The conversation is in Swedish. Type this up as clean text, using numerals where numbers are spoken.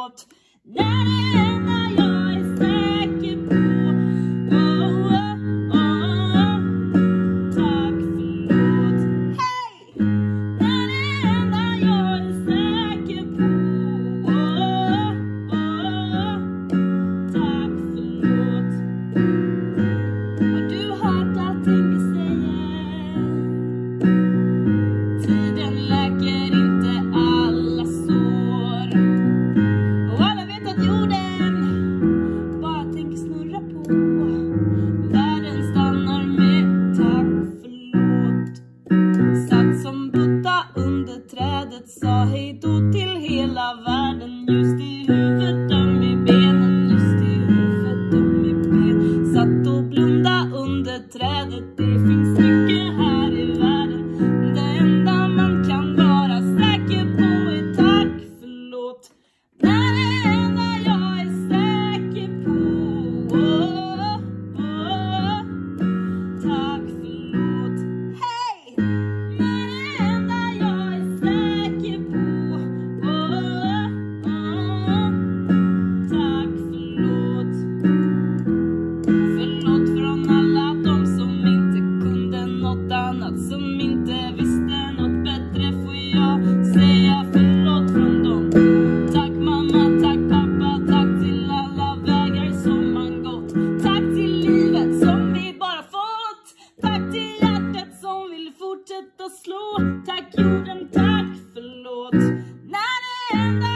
förlåt. Det är det enda jag är säker på. Tack förlåt. Hej! Det är det enda jag är säker på. Tack förlåt. Har du hört allting vi säger? Tiden läker inte alla sår. Och alla vet att jorden bara tänker snurra på. Världen stannar med tack förlåt. Satt som Buddha under trädet, sa hej då till hela världen. Just i huvudet, döm i benen. Just i huvudet, döm i benen. Satt och blunda under trädet. Det finns mycket här i världen. Det enda man kan vara säker på är tack förlåt. Det är det enda jag är säker på. Tack förlåt. Hej! Det är det enda jag är säker på. Tack förlåt. Förlåt från alla de som inte kunde något annat, som inte visste något bättre, får jag säga förlåt från dem. Tack mamma, tack pappa, tack till alla vägar som man gått. Tack till livet som vi bara fått. Tack till hjärtat som vill fortsätta slå. Tack jorden, tack förlåt. När det enda